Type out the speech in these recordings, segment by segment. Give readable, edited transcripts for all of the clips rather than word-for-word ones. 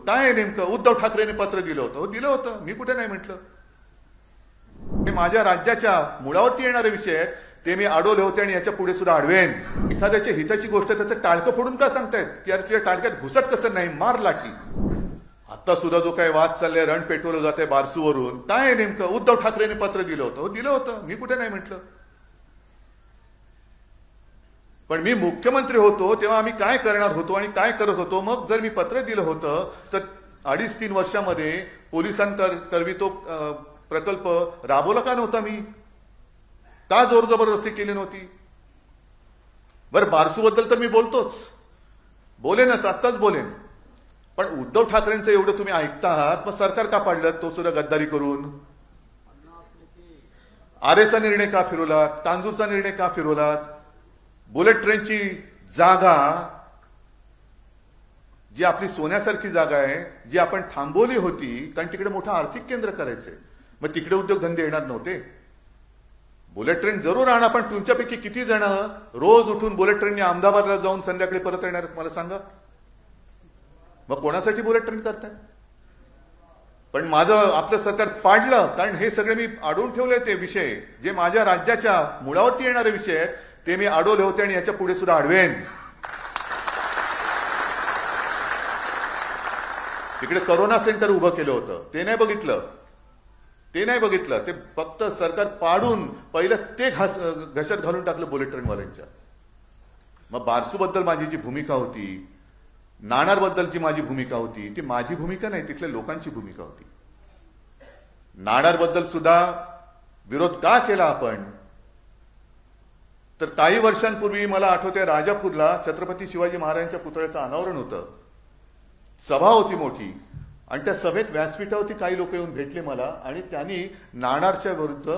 काय नेमकं उद्धव ठाकरेंनी पत्र दिलं होतं? हो, दिलं होतं, मी कुठे नाही म्हटलं. हे माझ्या राज्याच्या मुळावरती येणारे विषय आहेत, ते मी अडवले होते आणि याच्या पुढे सुद्धा अडवेन. एखाद्याच्या हिताची गोष्ट त्याचं टाळकं फोडून का सांगतायत की यार तुझ्या टाळक्यात घुसत कसं नाही, मार लाठी. आता सुद्धा जो काही वाद चाललाय, रण पेटवलं जात आहे बारसूवरून, काय नेमकं उद्धव ठाकरेंनी पत्र दिलं होतं? हो, दिलं होतं, मी कुठे नाही म्हटलं. पण मी मुख्यमंत्री होतो तेव्हा आम्ही काय करणार होतो आणि काय करत होतो. मग जर मी पत्र दिलं होतं तर 2.5-3 वर्षामध्ये पोलिसांकरवी तो प्रकल्प राबवला का नव्हता? मी का जोर जबरदस्ती केली नव्हती? बरं, बारसूबद्दल तर मी बोलेनच, आत्ताच बोलेन. पण उद्धव ठाकरेंचं एवढं तुम्ही ऐकता आहात, मग सरकार का पाडलं? तो सुद्धा गद्दारी करून. आरेचा निर्णय का फिरवलात? तांजूरचा निर्णय का फिरवलात? बुलेट ट्रेनची जागा, जी आपली सोन्यासारखी जागा आहे, जी आपण थांबवली होती, कारण तिकडे मोठं आर्थिक केंद्र करायचंय, मग तिकडे उद्योगधंदे येणार नव्हते? बुलेट ट्रेन जरूर आणा, पण तुमच्यापैकी किती जण रोज उठून बुलेट ट्रेनने अहमदाबादला जाऊन संध्याकाळी परत येणार मला सांगा? मग कोणासाठी बुलेट ट्रेन करताय? पण माझं आपलं सरकार पाडलं, कारण हे सगळे मी अडवून ठेवले ते विषय, जे माझ्या राज्याच्या मुळावरती येणारे विषय आहेत, ते मी अडवले होते आणि याच्या पुढे सुद्धा अडवेन. तिकडे करोना सेंटर उभं केलं होतं, ते नाही बघितलं. ते फक्त सरकार पाडून पहिलं ते घशात घालून टाकलं बुलेट ट्रेनवाल्यांच्या. मग बारसूबद्दल माझी जी भूमिका होती, नाणारबद्दलची माझी भूमिका होती, ती माझी भूमिका नाही, तिथल्या लोकांची भूमिका होती. नाणारबद्दल सुद्धा विरोध का केला आपण? तर काही वर्षांपूर्वी मला आठवते, राजापूरला छत्रपती शिवाजी महाराजांच्या पुतळ्याचं अनावरण होतं, सभा होती मोठी, आणि त्या सभेत व्यासपीठावरती काही लोक येऊन भेटले मला आणि त्यांनी नाणारच्या विरुद्ध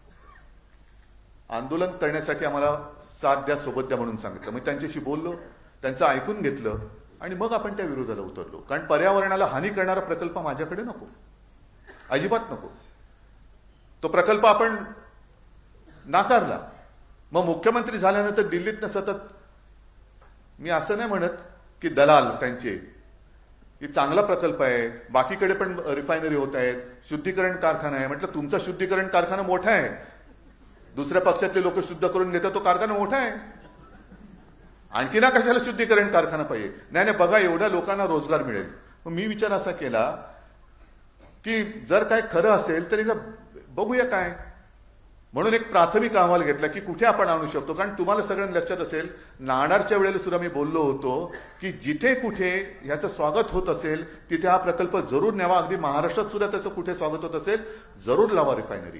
आंदोलन करण्यासाठी आम्हाला साथ द्या, सोबत द्या म्हणून सांगितलं. मी त्यांच्याशी बोललो, त्यांचं ऐकून घेतलं आणि मग आपण त्या विरोधाला उतरलो. कारण पर्यावरणाला हानी करणारा प्रकल्प माझ्याकडे नको, अजिबात नको. तो प्रकल्प आपण नाकारला. मग मुख्यमंत्री झाल्यानंतर दिल्लीतनं सतत मी असं नाही म्हणत की दलाल त्यांचे, की चांगला प्रकल्प आहे, बाकीकडे पण रिफायनरी होत आहेत, शुद्धीकरण कारखाना आहे. म्हटलं तुमचा शुद्धीकरण कारखाना मोठा आहे, दुसऱ्या पक्षातले लोक शुद्ध करून घेतात, तो कारखाना मोठा आहे, आणखी ना कशाला शुद्धीकरण कारखाना पाहिजे? नाही बघा, एवढ्या लोकांना रोजगार मिळेल. मग मी विचार असा केला की जर काय खरं असेल तर बघूया काय. म्हणून एक प्राथमिक अहवाल घेतला की कुठे आपण आणू शकतो. कारण तुम्हाला सगळ्यांना लक्षात असेल, नाणारच्या वेळेला सुद्धा मी बोललो होतो की जिथे कुठे ह्याचं स्वागत होत असेल तिथे हा प्रकल्प जरूर न्यावा. अगदी महाराष्ट्रात सुद्धा त्याचं कुठे स्वागत होत असेल जरूर लावा रिफायनरी.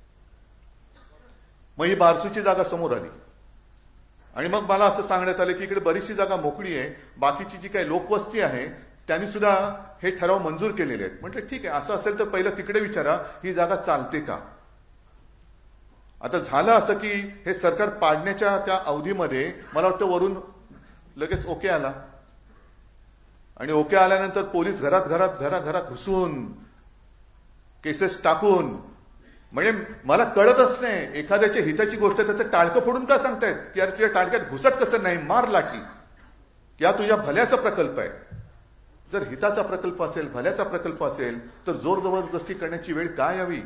मग ही बारसूची जागा समोर आली आणि मग मला असं सांगण्यात आलं की इकडे बरीचशी जागा मोकळी आहे, बाकीची जी काही लोकवस्ती आहे त्यांनी सुद्धा हे ठराव मंजूर केलेले आहेत. म्हटलं ठीक आहे, असं असेल तर पहिलं तिकडे विचारा ही जागा चालते का. आता झालं असं की हे सरकार पाडण्याच्या त्या अवधीमध्ये मला वाटतं वरून लगेच ओके आला आणि ओके आल्यानंतर पोलीस घरात घुसून केसेस टाकून, म्हणजे मला कळतच नाही, एखाद्याच्या हिताची गोष्ट त्याचं टाळकं फोडून का सांगतायत की यार तुझ्या टाळक्यात घुसत कसं नाही, मार लाठी. या तुझ्या भल्याचा प्रकल्प आहे. जर हिताचा प्रकल्प असेल, भल्याचा प्रकल्प असेल तर जोर जबरदस्ती करण्याची वेळ काय यावी.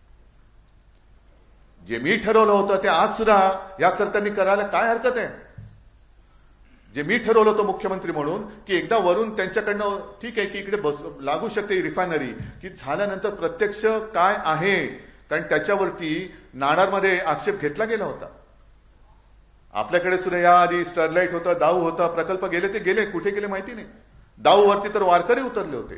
जे मी ठरवलं होतं ते आज सुद्धा या सरकारने करायला काय हरकत आहे. जे मी ठरवलं होतं मुख्यमंत्री म्हणून की एकदा वरून त्यांच्याकडनं ठीक आहे की इकडे लागू शकते रिफायनरी, की झाल्यानंतर प्रत्यक्ष काय आहे, कारण त्याच्यावरती नाणारमध्ये आक्षेप घेतला गेला होता. आपल्याकडे सुद्धा याआधी स्टरलाइट होतं, दाऊ होता, प्रकल्प गेले ते गेले, कुठे गेले माहिती नाही. दाऊवरती तर वारकरी उतरले होते.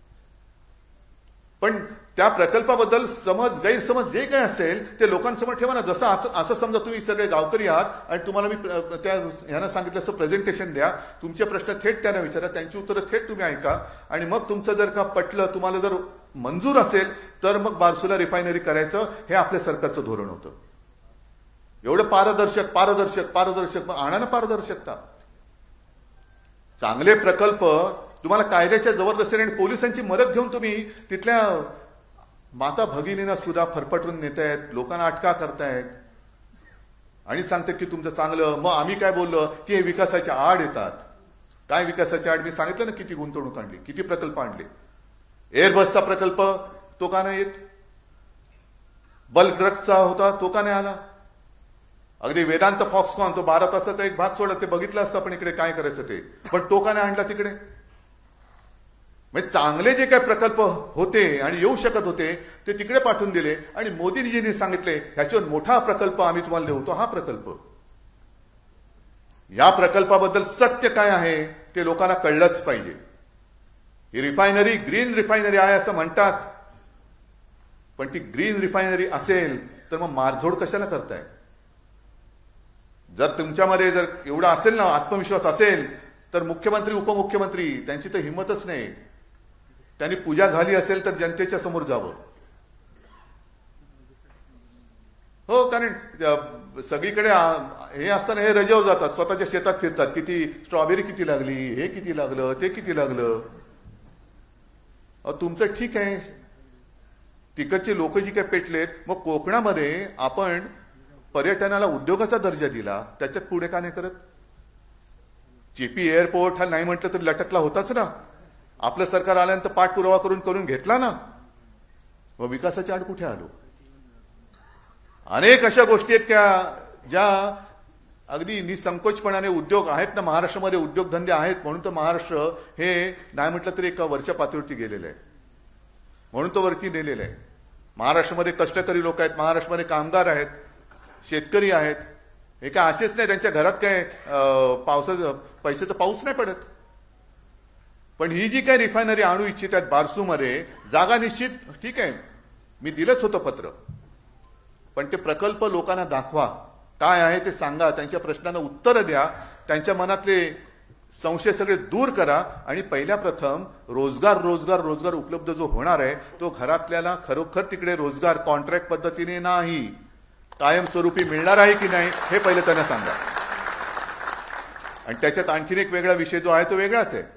पण त्या प्रकल्पाबद्दल गैरसमज जे काय असेल ते लोकांसमोर ठेवा ना. जसं असं समजा तुम्ही सगळे गावकरी आहात आणि तुम्हाला मी त्या ह्यांना सांगितलं असं प्रेझेंटेशन द्या, तुमचे प्रश्न थेट त्यांना विचारा, त्यांची उत्तरं थेट तुम्ही ऐका आणि मग तुमचं जर का पटलं, तुम्हाला जर मंजूर असेल तर मग बारसूला रिफायनरी करायचं, हे आपल्या सरकारचं धोरण होतं. एवढं पारदर्शक आणा ना पारदर्शकता. चांगले प्रकल्प तुम्हाला कायद्याच्या जबरदस्तीने आणि पोलिसांची मदत घेऊन तुम्ही तिथल्या माता भगिनींना सुद्धा फरफटून नेतायत, लोकांना अटका करतायत आणि सांगतात की तुमचं चांगलं. मग आम्ही काय बोललो की हे विकासाच्या आड येतात. काय विकासाच्या आड मी सांगितलं ना, किती गुंतवणूक आणली, किती प्रकल्प आणले. एअरबसचा प्रकल्प तो का नाही येत? बल्क ड्रग्सचा होता तो का नाही आला? अगदी वेदांत फॉक्सकॉन तो 12 तासाचा एक भाग सोडला, ते बघितलं असतं आपण इकडे काय करायचं ते, पण तो का नाही आणला तिकडे? म्हणजे चांगले जे काही प्रकल्प होते आणि येऊ शकत होते ते तिकडे पाठवून दिले. आणि मोदीजींनी सांगितले ह्याच्यावर मोठा प्रकल्प आम्ही तुम्हाला देऊ, तो हा प्रकल्प. या प्रकल्पाबद्दल सत्य काय आहे ते लोकांना कळलंच पाहिजे. ही रिफायनरी ग्रीन रिफायनरी आहे असं म्हणतात, पण ती ग्रीन रिफायनरी असेल तर मग मारझोड कशाला करताय? जर तुमच्यामध्ये जर एवढा असेल ना, आत्मविश्वास असेल, तर मुख्यमंत्री उपमुख्यमंत्री त्यांची तर हिंमतच नाही. त्यांनी पूजा झाली असेल तर जनतेच्या समोर जावं. हो, कारण सगळीकडे हे असताना हे रजेवर जातात, स्वतःच्या शेतात फिरतात, किती स्ट्रॉबेरी किती लागली, हे किती लागलं, ते किती लागलं. तुमचं ठीक आहे, तिकडचे लोक जी काय पेटलेत. मग कोकणामध्ये आपण पर्यटनाला उद्योगाचा दर्जा दिला, त्याच्यात पुढे का नाही करत? जेपी एअरपोर्ट हा नाही म्हटलं तर लटकला होताच ना. आपलं सरकार आल्यानंतर पाठपुरावा करून घेतला ना. मग विकासाच्या आड कुठे आलो? अनेक अशा गोष्टी आहेत ज्या अगदी निसंकोचपणाने उद्योग आहेत ना महाराष्ट्रामध्ये, उद्योगधंदे आहेत, म्हणून तर महाराष्ट्र हे नाही म्हटलं तरी एका वरच्या पातळीवरती गेलेलं आहे, म्हणून तो वरती नेलेलं आहे. महाराष्ट्रामध्ये कष्टकरी लोक आहेत, महाराष्ट्रामध्ये कामगार आहेत, शेतकरी आहेत. हे काय असेच नाही त्यांच्या घरात काय पैशाचा पाऊस नाही पडत. पण ही जी काय रिफायनरी आणू इच्छितात बारसूमध्ये, जागा निश्चित ठीक आहे, मी दिलंच होतं पत्र, पण ते प्रकल्प लोकांना दाखवा, काय आहे ते सांगा, त्यांच्या प्रश्नांना उत्तरं द्या, त्यांच्या मनातले संशय सगळे दूर करा. आणि पहिल्या प्रथम रोजगार रोजगार रोजगार उपलब्ध जो होणार आहे तो घरातल्याला खरोखर तिकडे रोजगार कॉन्ट्रॅक्ट पद्धतीने नाही, कायमस्वरूपी मिळणार आहे की नाही हे पहिलं त्यांना सांगा. आणि त्याच्यात आणखीन एक वेगळा विषय जो आहे तो वेगळाच आहे.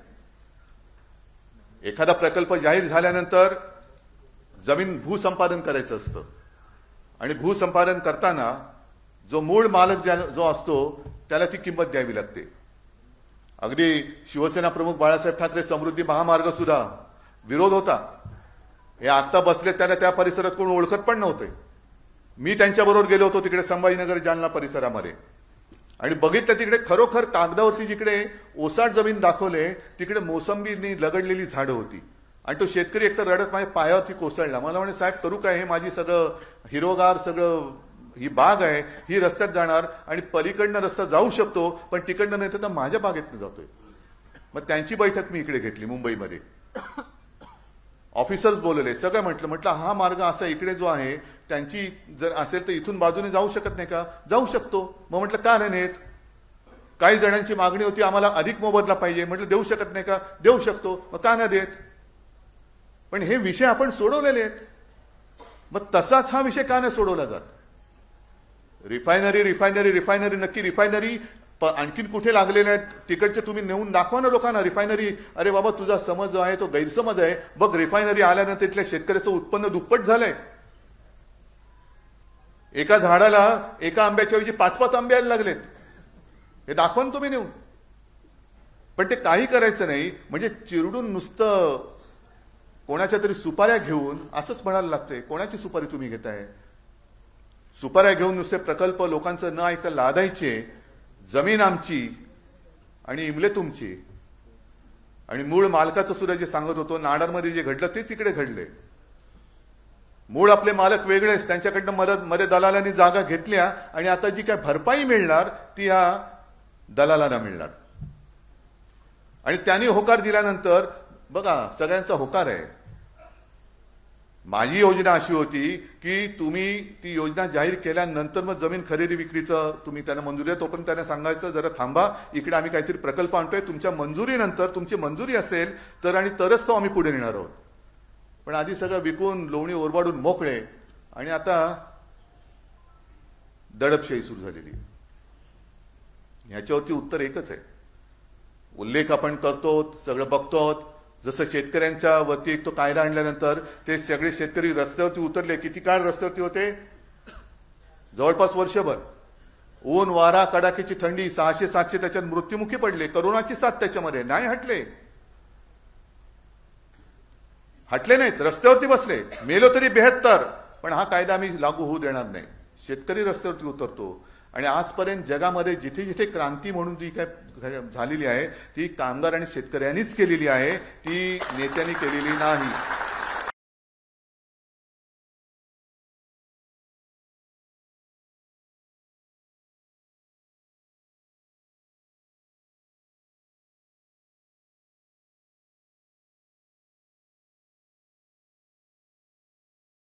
एखादा प्रकल्प जाहीर झाल्यानंतर जमीन भूसंपादन करायचं असतं, आणि भूसंपादन करताना जो मूळ मालक जो असतो त्याला ती किंमत द्यावी लागते. अगदी शिवसेना प्रमुख बाळासाहेब ठाकरे समृद्धी महामार्ग सुद्धा विरोध होता. हे आता बसले, त्याला त्या परिसरात कोण ओळखत पण नव्हते. मी त्यांच्याबरोबर गेलो होतो तिकडे संभाजीनगर जालना परिसरामध्ये, आणि बघितलं तिकडे खरोखर कागदावरती जिकडे ओसाड जमीन दाखवले तिकडे मोसंबीनी लगडलेली झाडं होती. आणि तो शेतकरी एकतर रडत माझ्या पायावरती कोसळला. मला म्हणे साहेब करू काय, हे माझी सगळं हिरोगार सगळं ही बाग आहे, ही रस्त्यात जाणार आणि पलीकडनं रस्ता जाऊ शकतो पण तिकडनं नाही तर माझ्या बागेतनं जातोय. मग त्यांची बैठक मी इकडे घेतली मुंबईमध्ये, ऑफिसर्स बोलवले, सगळं म्हटलं हा मार्ग असा इकडे जो आहे त्यांची जर असेल तर इथून बाजूने जाऊ शकत नाही का? जाऊ शकतो. मग म्हटलं का नाही नेत? काही जणांची मागणी होती आम्हाला अधिक मोबदला पाहिजे, म्हटलं देऊ शकत नाही का? देऊ शकतो. मग का नाही देत? पण हे विषय आपण सोडवलेले आहेत. मग तसाच हा विषय का नाही सोडवला जात? रिफायनरी रिफायनरी रिफायनरी नक्की रिफायनरी आणखीन कुठे लागलेले आहेत तिकडचे तुम्ही नेऊन दाखवा ना लोकांना रिफायनरी. अरे बाबा तुझा समज जो आहे तो गैरसमज आहे. बघ रिफायनरी आल्यानंतर तिथल्या शेतकऱ्याचं उत्पन्न दुप्पट झालंय. एका झाडाला एका आंब्याच्या ऐवजी 5-5 आंबे यायला लागलेत. हे दाखवा ना तुम्ही नेऊन. पण ते काही करायचं नाही. म्हणजे चिरडून नुसतं कोणाच्या तरी सुपाऱ्या घेऊन असंच म्हणायला लागतंय. कोणाची सुपारी तुम्ही घेताय? सुपाऱ्या घेऊन नुसते प्रकल्प लोकांचं न ऐकता लादायचे. जमीन आमची आणि इमले तुमची. आणि मूळ मालकाचं सुद्धा जे सांगत होतो नाडारमध्ये जे घडलं तेच इकडे घडले. मूळ आपले मालक वेगळेच, त्यांच्याकडनं मध्ये दलालांनी जागा घेतल्या आणि आता जी काय भरपाई मिळणार ती या दलालांना मिळणार. आणि त्यांनी होकार दिल्यानंतर बघा सगळ्यांचा होकार आहे. माझी योजना अशी होती की तुम्ही ती योजना जाहीर केल्यानंतर मग जमीन खरेदी विक्रीचं तुम्ही त्यांना मंजुरी आहे तोपर्यंत त्यांना सांगायचं जरा थांबा, इकडे आम्ही काहीतरी प्रकल्प आणतोय, तुमच्या मंजुरीनंतर तुमची मंजुरी असेल तर आणि तरच तो आम्ही पुढे नेणार आहोत. पण आधी सगळं विकून लोणी ओरबाडून मोकळे. आणि आता दडपशाही सुरू झालेली. ह्याच्यावरती उत्तर एकच आहे. उल्लेख आपण करतो, सगळं बघतो. जसं शेतकऱ्यांच्या वरती एक तो कायदा आणल्यानंतर ते सगळे शेतकरी रस्त्यावरती उतरले. किती काळ रस्त्यावरती होते? जवळपास वर्षभर. ऊन वारा कडाक्याची थंडी 600-700 त्याच्यात मृत्युमुखी पडले, करोनाची साथ त्याच्यामध्ये नाही हटले नाहीत, रस्त्यावरती बसले, मेलो तरी 72, पण हा कायदा आम्ही लागू होऊ देणार नाही. शेतकरी रस्त्यावरती उतरतो. आणि आजपर्यंत जगामध्ये जिथे जिथे क्रांती म्हणून जी काय झालेली आहे ती कामगार आणि शेतकऱ्यांनीच केलेली आहे, ती नेत्यांनी केलेली नाही.